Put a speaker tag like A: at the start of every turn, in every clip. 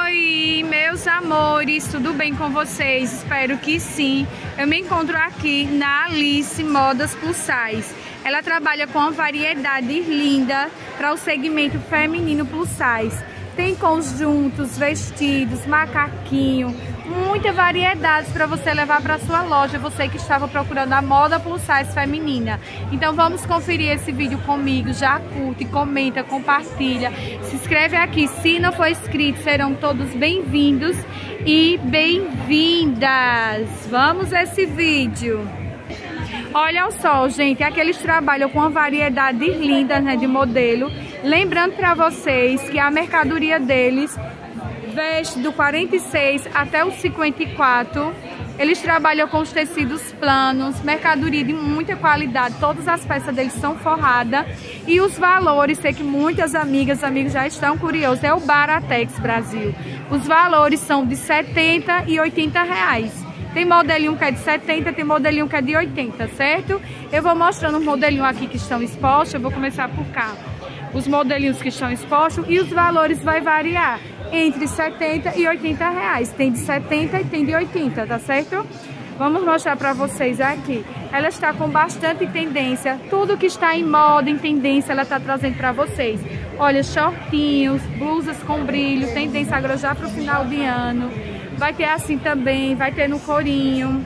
A: Oi, meus amores, tudo bem com vocês? Espero que sim. Eu me encontro aqui na Alice Modas Plus Size. Ela trabalha com uma variedade linda para o segmento feminino plus size. Tem conjuntos, vestidos, macaquinho, muita variedade para você levar para sua loja, você que estava procurando a moda plus size feminina. Então vamos conferir esse vídeo comigo, já curte, comenta, compartilha, se inscreve aqui, se não for inscrito serão todos bem-vindos e bem-vindas. Vamos a esse vídeo. Olha só, gente, aqui eles trabalham com uma variedade linda, né, de modelo. Lembrando para vocês que a mercadoria deles veste do 46 até o 54. Eles trabalham com os tecidos planos, mercadoria de muita qualidade. Todas as peças deles são forradas. E os valores, sei que muitas amigas, amigos já estão curiosos, é o Baratex Brasil. Os valores são de R$70 e R$80. Tem modelinho que é de 70, tem modelinho que é de 80, certo? Eu vou mostrando os modelinhos aqui que estão expostos. Eu vou começar por cá. Os modelinhos que estão expostos e os valores vai variar entre 70 e 80 reais. Tem de 70 e tem de 80, tá certo? Vamos mostrar para vocês aqui. Ela está com bastante tendência. Tudo que está em moda, em tendência, ela está trazendo para vocês. Olha, shortinhos, blusas com brilho, tendência agora já para o final de ano. Vai ter assim também, vai ter no corinho.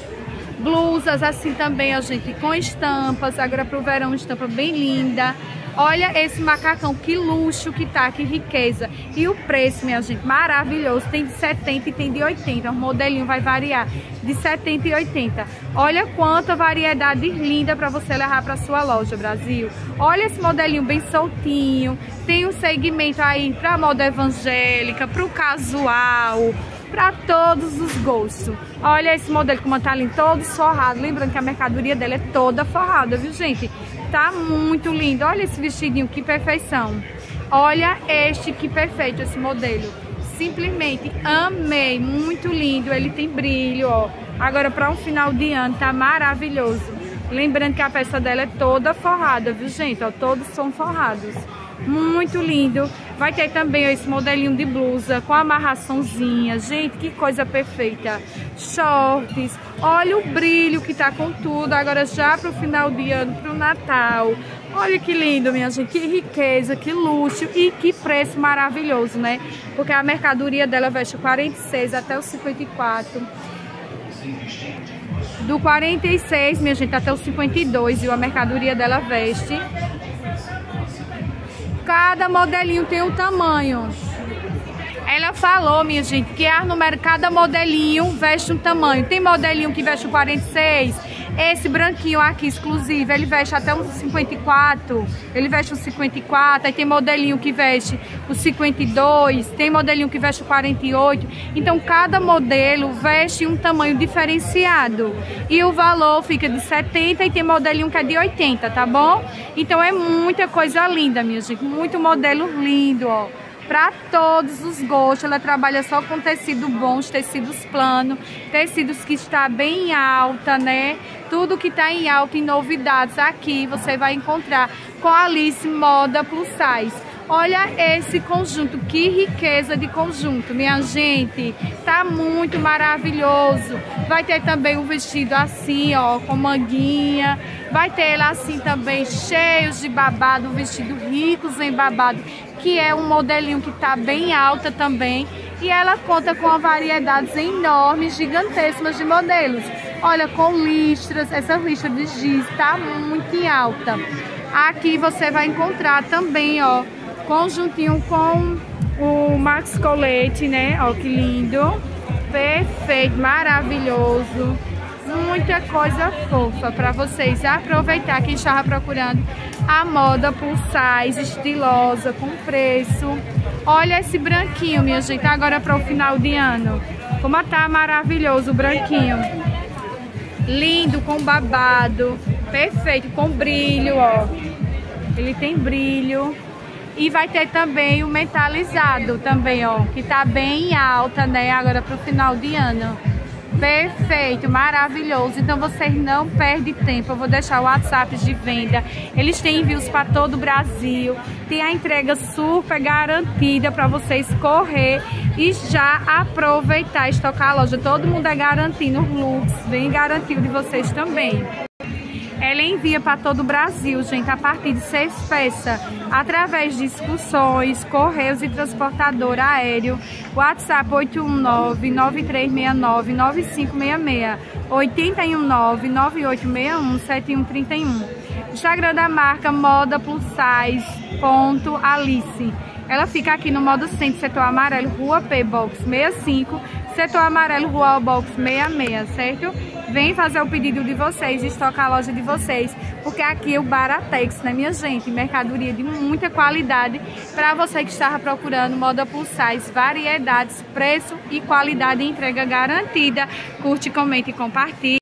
A: Blusas assim também, ó, gente, com estampas. Agora pro verão, estampa bem linda. Olha esse macacão, que luxo que tá, que riqueza. E o preço, minha gente, maravilhoso. Tem de 70 e tem de 80. O modelinho vai variar de 70 e 80. Olha quanta variedade linda para você levar para sua loja, Brasil. Olha esse modelinho bem soltinho. Tem um segmento aí para moda evangélica, pro casual, para todos os gostos. Olha esse modelo como tá ali, todo forrado. Lembrando que a mercadoria dela é toda forrada, viu, gente? Tá muito lindo. Olha esse vestidinho, que perfeição. Olha este, que perfeito esse modelo. Simplesmente amei, muito lindo. Ele tem brilho, ó. Agora para um final de ano tá maravilhoso. Lembrando que a peça dela é toda forrada, viu, gente? Ó, todos são forrados. Muito lindo. Vai ter também ó, esse modelinho de blusa com amarraçãozinha. Gente, que coisa perfeita. Shorts. Olha o brilho que tá com tudo. Agora já pro final de ano, pro Natal. Olha que lindo, minha gente. Que riqueza, que luxo e que preço maravilhoso, né? Porque a mercadoria dela veste o 46 até o 54. Do 46, minha gente, até o 52. E a mercadoria dela veste. Cada modelinho tem um tamanho. Ela falou, minha gente, que cada modelinho veste um tamanho. Tem modelinho que veste o 46. Esse branquinho aqui, exclusivo, ele veste até o 54. Ele veste o 54. Aí tem modelinho que veste o 52. Tem modelinho que veste o 48. Então, cada modelo veste um tamanho diferenciado. E o valor fica de 70 e tem modelinho que é de 80, tá bom? Então, é muita coisa linda, minha gente. Muito modelo lindo, ó. Para todos os gostos, ela trabalha só com tecido bom, tecidos planos, tecidos que está bem alta, né? Tudo que está em alta e novidades aqui você vai encontrar com a Alice Moda Plus Size. Olha esse conjunto, que riqueza de conjunto, minha gente. Tá muito maravilhoso. Vai ter também um vestido assim, ó, com manguinha. Vai ter ela assim também, cheios de babado, um vestido ricos em babado, que é um modelinho que tá bem alta também. E ela conta com uma variedade enorme, gigantescas de modelos. Olha, com listras, essa listra de giz tá muito em alta. Aqui você vai encontrar também, ó, conjuntinho com o Max Colete, né? Ó, que lindo. Perfeito, maravilhoso. Muita coisa fofa para vocês aproveitar. Quem estava procurando a moda plus size, estilosa, com preço. Olha esse branquinho, minha gente, agora para o final de ano. Como tá maravilhoso o branquinho. Lindo, com babado. Perfeito, com brilho, ó. Ele tem brilho. E vai ter também o metalizado também, ó, que tá bem alta, né, agora pro final de ano. Perfeito, maravilhoso. Então vocês não perdem tempo. Eu vou deixar o WhatsApp de venda. Eles têm envios para todo o Brasil. Tem a entrega super garantida para vocês correr, e já aproveitar, estocar a loja. Todo mundo é garantindo looks, vem garantir de vocês também. Ela envia para todo o Brasil, gente, a partir de 6 peças, através de excursões, correios e transportador aéreo. WhatsApp 819-9369-9566, 819-9861-7131. Instagram da marca moda+size.alice. Ela fica aqui no Moda Centro, setor amarelo, Rua P, box 65, setor amarelo, Rua box 66, certo? Vem fazer o pedido de vocês, estocar a loja de vocês, porque aqui é o Baratex, né, minha gente? Mercadoria de muita qualidade para você que estava procurando moda plus size, variedades, preço e qualidade e entrega garantida. Curte, comente e compartilhe.